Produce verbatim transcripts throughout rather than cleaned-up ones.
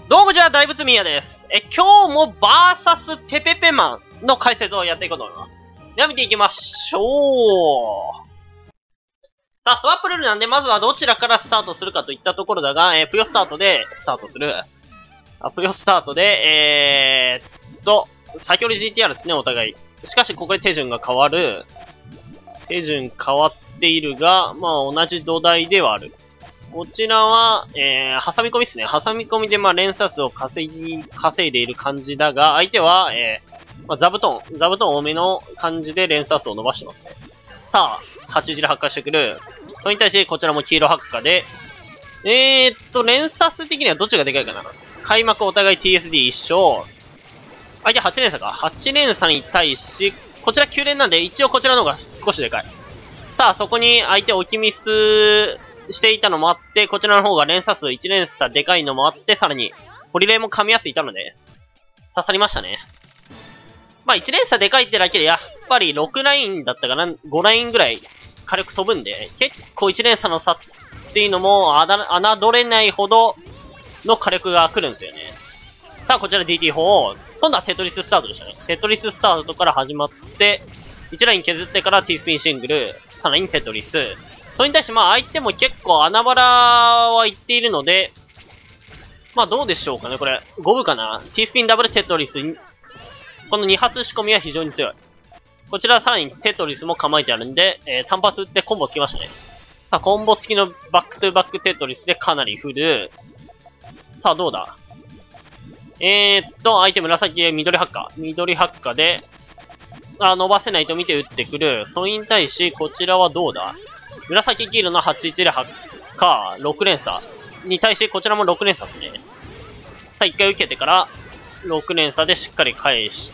どうもじゃあ、大仏宮です。え、今日もバーサスペペペマンの解説をやっていこうと思います。では見ていきましょう。さあ、スワップルールなんで、まずはどちらからスタートするかといったところだが、えー、ぷよスタートでスタートする。あ、ぷよスタートで、えーっと、先ほど ジーティーアール ですね、お互い。しかし、ここで手順が変わる。手順変わっているが、まあ、同じ土台ではある。こちらは、えー、挟み込みですね。挟み込みで、まあ、連鎖数を稼ぎ、稼いでいる感じだが、相手は、えー、まあ、座布団、座布団多めの感じで連鎖数を伸ばしてますね。さあ、はちじで発火してくる。それに対して、こちらも黄色発火で、えーっと、連鎖数的にはどっちがでかいかな。開幕お互い ティーエスディー 一緒。相手はち連鎖か。はち連鎖に対し、こちらきゅう連なんで、一応こちらの方が少しでかい。さあ、そこに相手置きミスしていたのもあって、こちらの方が連鎖数いち連鎖でかいのもあって、さらに、ホリレーも噛み合っていたので、刺さりましたね。まあいち連鎖でかいってだけで、やっぱりろくラインだったかな、ごラインぐらい軽く飛ぶんで、結構いち連鎖の差っていうのも、あだ、侮れないほどの火力が来るんですよね。さあ、こちら ディーティーフォー。今度はテトリススタートでしたね。テトリススタートから始まって、いちライン削ってから T スピンシングル、さらにテトリス。それに対して、まあ相手も結構穴場らは言っているので、まあどうでしょうかね、これ。ごぶかな ?T スピンダブルテトリス。このに発仕込みは非常に強い。こちらはさらにテトリスも構えてあるんで、えー、単発打ってコンボつきましたね。さあ、コンボ付きのバックトゥバックテトリスでかなり振る。さあ、どうだえーっと、相手紫で緑ハッカー。緑ハッカーで、あ、伸ばせないと見て打ってくる。それに対し、こちらはどうだ紫黄色のはちいちでハッカー、ろく連鎖。に対し、こちらもろく連鎖ですね。さあ、いっかい受けてから、ろく連鎖でしっかり返して、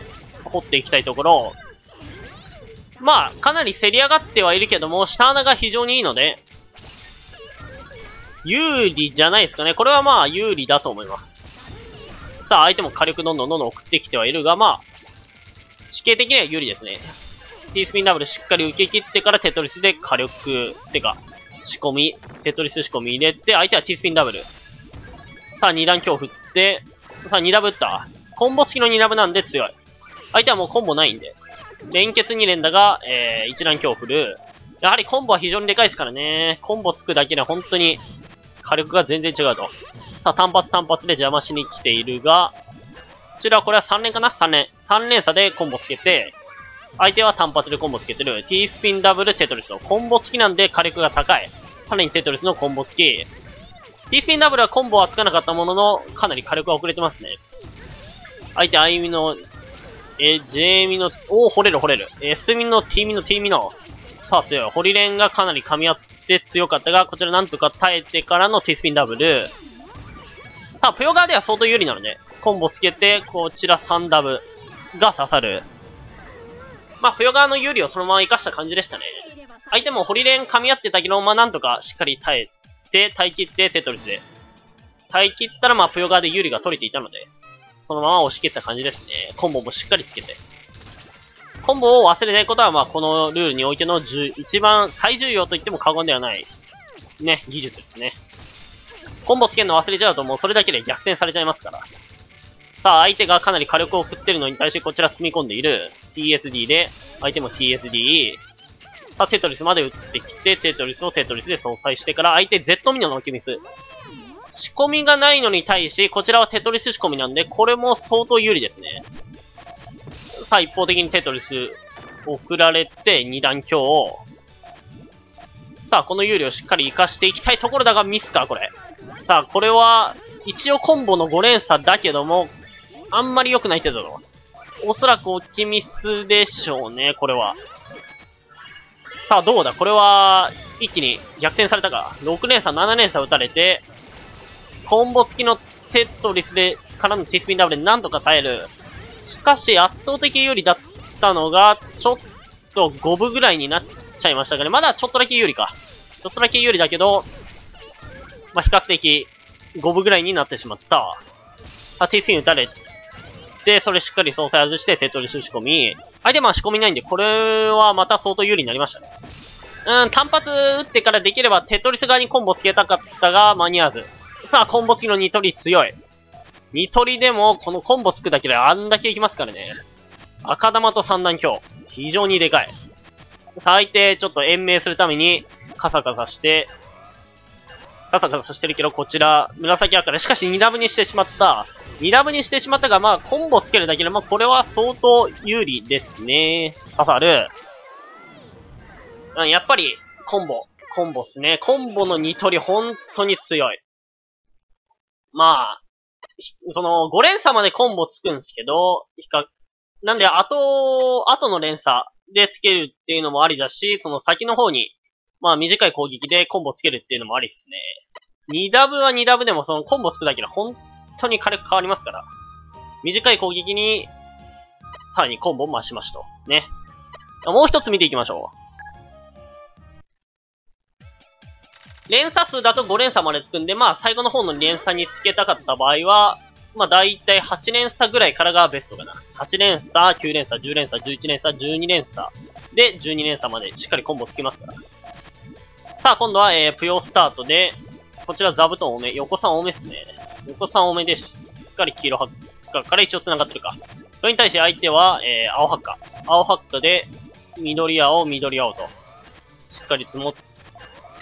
掘っていきたいところ。まあ、かなり競り上がってはいるけども、下穴が非常にいいので、有利じゃないですかね。これはまあ、有利だと思います。さあ、相手も火力どんどんどんどん送ってきてはいるが、まあ、地形的には有利ですね。T スピンダブルしっかり受け切ってからテトリスで火力、てか、仕込み、テトリス仕込み入れて、相手は T スピンダブル。さあ、に段強振って、さあ、にダブ打った。コンボ付きのにダブなんで強い。相手はもうコンボないんで。連結に連だが、えー、いち段強振る。やはりコンボは非常にでかいですからね。コンボつくだけで本当に火力が全然違うと。さあ、単発単発で邪魔しに来ているが、こちらはこれはさん連かな ?さん 連。さん連鎖でコンボつけて、相手は単発でコンボつけてる。T スピンダブルテトリスのコンボ付きなんで火力が高い。さらにテトリスのコンボ付き。T スピンダブルはコンボはつかなかったものの、かなり火力が遅れてますね。相手、あいみの、え、J ミの、おー、掘れる掘れる。S ミの T ミの T ミの。さあ強い。ホリレンがかなり噛み合って強かったが、こちらなんとか耐えてからの T スピンダブル。さあ、ぷよ側では相当有利なので、コンボつけて、こちらさんダブが刺さる。まあ、ぷよ側の有利をそのまま活かした感じでしたね。相手もホリレン噛み合ってたけど、まあなんとかしっかり耐えて、耐え切ってテトリスで。耐え切ったら、まあ、ぷよ側で有利が取れていたので、そのまま押し切った感じですね。コンボもしっかりつけて。コンボを忘れないことは、まあ、このルールにおいての一番最重要と言っても過言ではない、ね、技術ですね。コンボつけるの忘れちゃうともうそれだけで逆転されちゃいますから。さあ、相手がかなり火力を送ってるのに対してこちら積み込んでいる ティーエスディー で、相手も ティーエスディー。さあ、テトリスまで打ってきて、テトリスをテトリスで相殺してから、相手 Z ミノの置きミス。仕込みがないのに対し、こちらはテトリス仕込みなんで、これも相当有利ですね。さあ、一方的にテトリス送られて、に段強。さあ、この有利をしっかり活かしていきたいところだが、ミスか、これ。さあ、これは、一応コンボのご連鎖だけども、あんまり良くない程度だろ。おそらく大きいミスでしょうね、これは。さあ、どうだこれは、一気に逆転されたか。ろく連鎖、なな連鎖打たれて、コンボ付きのテトリスで、からの T スピンダブルでなんとか耐える。しかし、圧倒的有利だったのが、ちょっとごぶぐらいになっちゃいましたかね。まだちょっとだけ有利か。ちょっとだけ有利だけど、まあ、比較的ごぶぐらいになってしまった。あ、T スピン打たれて、それしっかり相殺外してテトリス仕込み。相手まあ仕込みないんで、これはまた相当有利になりましたね。うん、単発打ってからできればテトリス側にコンボつけたかったが、間に合わず。 さあ、コンボ付きのニトリ強い。ニトリでも、このコンボつくだけであんだけいきますからね。赤玉と三段強。非常にでかい。さあ、相手、ちょっと延命するために、カサカサして、カサカサしてるけど、こちら、紫赤で、しかしにダブにしてしまった。にダブにしてしまったが、まあ、コンボつけるだけで、まあ、これは相当有利ですね。刺さる。うん、やっぱり、コンボ。コンボっすね。コンボのニトリ、本当に強い。まあ、その、ご連鎖までコンボつくんですけど、比較、なんで、後、後の連鎖でつけるっていうのもありだし、その先の方に、まあ短い攻撃でコンボつけるっていうのもありっすね。にダブはにダブでもそのコンボつくだけで本当に火力変わりますから。短い攻撃に、さらにコンボを増しましと。ね。もう一つ見ていきましょう。連鎖数だとご連鎖までつくんで、まあ最後の方の連鎖につけたかった場合は、まあ大体はち連鎖ぐらいからがベストかな。はち連鎖、きゅう連鎖、じゅう連鎖、じゅういち連鎖、じゅうに連鎖。で、じゅうに連鎖までしっかりコンボつきますから。さあ今度は、えー、ぷよスタートで、こちら座布団多め、横さん多めっすね。横さん多めでしっかり黄色ハッカから一応繋がってるか。それに対して相手は、えー、青ハッカ。青ハッカで、緑青、緑青と。しっかり積もって、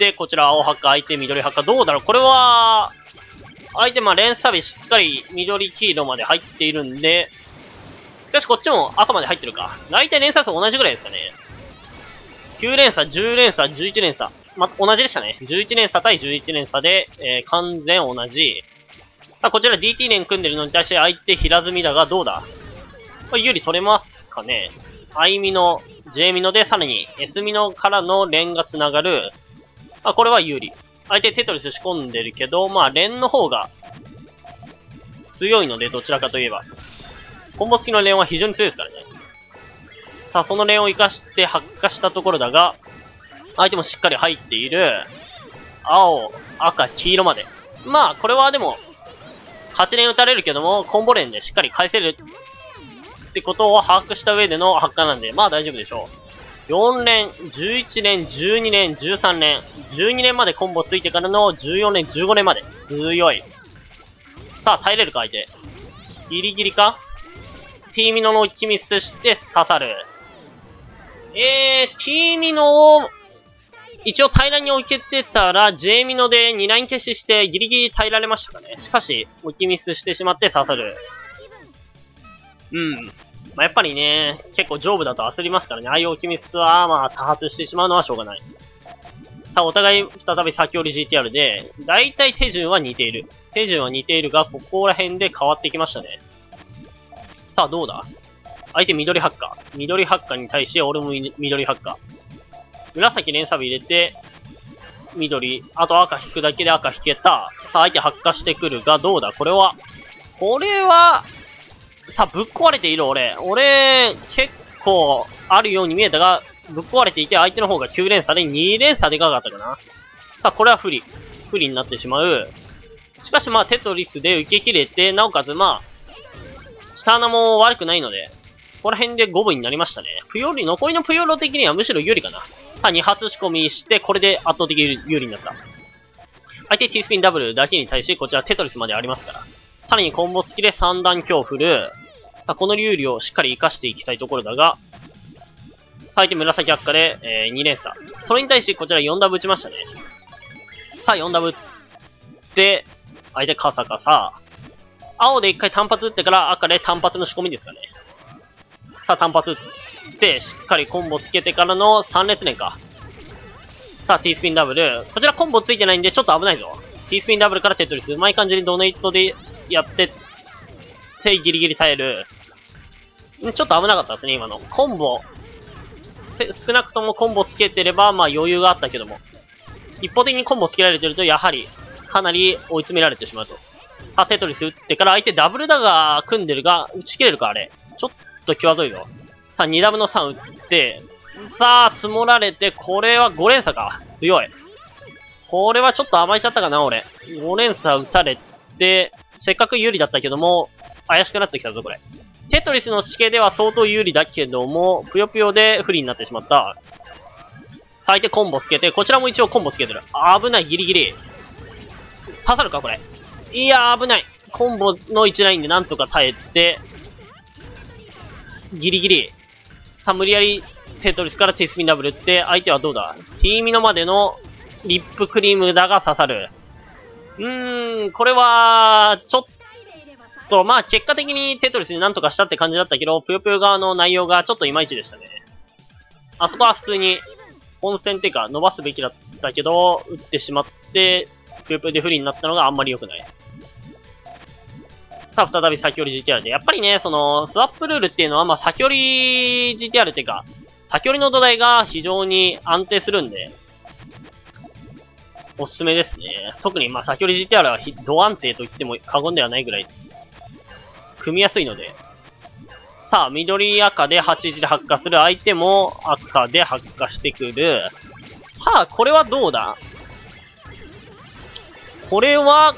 こちら青ハッカ、相手緑ハッカ。どうだろうこれは、相手まあ連鎖日しっかり緑黄色まで入っているんで、しかしこっちも赤まで入ってるか。大体連鎖数同じぐらいですかね。きゅう連鎖、じゅう連鎖、じゅういち連鎖。ま、同じでしたね。じゅういち連鎖対じゅういち連鎖で、えー、完全同じ。さあ、こちら ディーティー 連組んでるのに対して相手平積みだがどうだこれ有利取れますかね。I ミノ、J ミノでさらに S ミノからの連が繋がる。あ、これは有利。相手テトリス仕込んでるけど、まあ連の方が強いので、どちらかといえば。コンボ付きの連は非常に強いですからね。さあ、その連を活かして発火したところだが、相手もしっかり入っている。青、赤、黄色まで。まあ、これはでも、はち連打たれるけども、コンボ連でしっかり返せるってことを把握した上での発火なんで、まあ大丈夫でしょう。よん連、じゅういち連、じゅうに連、じゅうさん連、じゅうに連までコンボついてからのじゅうよん連、じゅうご連まで。強い。さあ、耐えれるか、相手。ギリギリか ?T ミノのキミスして刺さる。えー、T ミノを、一応平らに置けてたら、J ミノでにライン消ししてギリギリ耐えられましたかね。しかし、置きミスしてしまって刺さる。うん。まあ、やっぱりね、結構上部だと焦りますからね。ああいう置きミスは、まあ、多発してしまうのはしょうがない。さあ、お互い再び先折り ジーティーアール で、だいたい手順は似ている。手順は似ているが、ここら辺で変わってきましたね。さあ、どうだ相手緑ハッカー。緑ハッカーに対して俺も緑ハッカー。紫連鎖部入れて、緑、あと赤引くだけで赤引けた。さあ、相手発火してくるが、どうだこれは。これは、さあ、ぶっ壊れている俺。俺、結構あるように見えたが、ぶっ壊れていて、相手の方がきゅう連鎖でに連鎖でかかったかな。さあ、これは不利。不利になってしまう。しかしまあ、テトリスで受け切れて、なおかつまあ、下穴も悪くないので、ここら辺で五分になりましたね。プヨリ、残りのプヨロ的にはむしろ有利かな。さあ、に発仕込みして、これで圧倒的有利になった。相手 T スピンダブルだけに対して、こちらテトリスまでありますから。さらにコンボ付きで三段強振る。さあ、この有利をしっかり活かしていきたいところだが、さあ、相手紫悪化で、えー、に連鎖。それに対してこちらよんダブ打ちましたね。さあ、よんダブって、相手カサカサ。青で一回単発打ってから赤で単発の仕込みですかね。さあ、単発打って、しっかりコンボつけてからのさん列連か。さあ、T スピンダブル。こちらコンボついてないんでちょっと危ないぞ。T スピンダブルからテトリス。うまい感じにドネイトでやって、手ギリギリ耐える。ちょっと危なかったですね、今の。コンボ。少なくともコンボつけてれば、まあ余裕があったけども。一方的にコンボつけられてると、やはり、かなり追い詰められてしまうと。あ、テトリス打ってから相手ダブルダガー組んでるが、打ち切れるか、あれ。ちょっと際どいぞ。さあ、にダブのさん打って、さあ、積もられて、これはご連鎖か。強い。これはちょっと甘えちゃったかな、俺。ご連鎖打たれて、せっかく有利だったけども、怪しくなってきたぞ、これ。テトリスの地形では相当有利だけども、ぷよぷよで不利になってしまった。相手コンボつけて、こちらも一応コンボつけてる。危ない、ギリギリ。刺さるか、これ。 いやー、危ない。コンボのいちラインでなんとか耐えて、ギリギリ。さあ、無理やりテトリスからティースピンダブルって、相手はどうだ？ティーミノまでのリップクリームだが刺さる。うーん、これは、ちょっと、まあ結果的にテトリスになんとかしたって感じだったけど、ぷよぷよ側の内容がちょっといまいちでしたね。あそこは普通に、本戦っていうか伸ばすべきだったけど、打ってしまって、ぷよぷよで不利になったのがあんまり良くない。さあ、再び先折り ジーティーアール で。やっぱりね、その、スワップルールっていうのは、まあ、先折り ジーティーアール っていうか、先折りの土台が非常に安定するんで、おすすめですね。特に、まあ、先折り ジーティーアール はド安定と言っても過言ではないぐらい、組みやすいので。さあ、緑赤ではちじで発火する。相手も赤で発火してくる。さあ、これはどうだ？これは、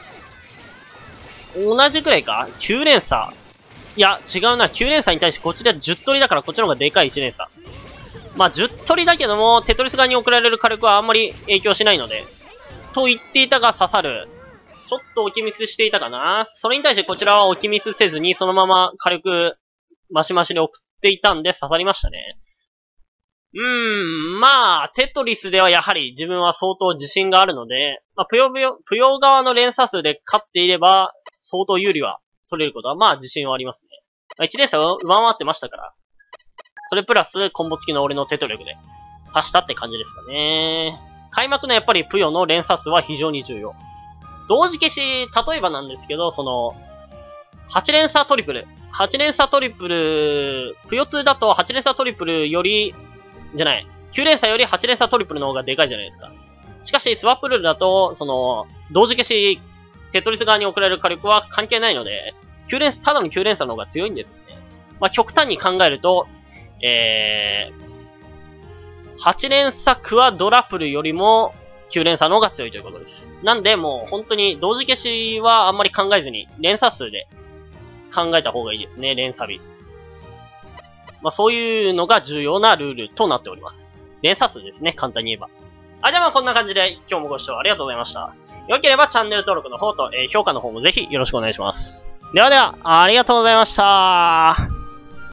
同じくらいか ?きゅう 連鎖。いや、違うな。きゅう連鎖に対してこっちではじゅう取りだからこっちの方がでかいいち連鎖。まあ、じゅう取りだけども、テトリス側に送られる火力はあんまり影響しないので。と言っていたが刺さる。ちょっと置きミスしていたかな。それに対してこちらは置きミスせずに、そのまま火力、マシマシで送っていたんで刺さりましたね。うーん、まあ、テトリスではやはり自分は相当自信があるので、まあ、ぷよぷよ、ぷよ側の連鎖数で勝っていれば、相当有利は取れることは、まあ自信はありますね。まあ、いち連鎖を上回ってましたから。それプラス、コンボ付きの俺のテト力で、足したって感じですかね。開幕のやっぱりぷよの連鎖数は非常に重要。同時消し、例えばなんですけど、その、はち連鎖トリプル。はち連鎖トリプル、ぷよツーだとはち連鎖トリプルより、じゃない。きゅう連鎖よりはち連鎖トリプルの方がでかいじゃないですか。しかし、スワップルールだと、その、同時消し、テトリス側に送られる火力は関係ないので、きゅう連鎖、ただのきゅう連鎖の方が強いんですよね。まあ、極端に考えると、えー、はち連鎖クワドラプルよりも、きゅう連鎖の方が強いということです。なんで、もう本当に同時消しはあんまり考えずに、連鎖数で考えた方がいいですね、連鎖日。まあ、そういうのが重要なルールとなっております。連鎖数ですね、簡単に言えば。あ、じゃあまあこんな感じで今日もご視聴ありがとうございました。よければチャンネル登録の方と、えー、評価の方もぜひよろしくお願いします。ではでは、ありがとうございました。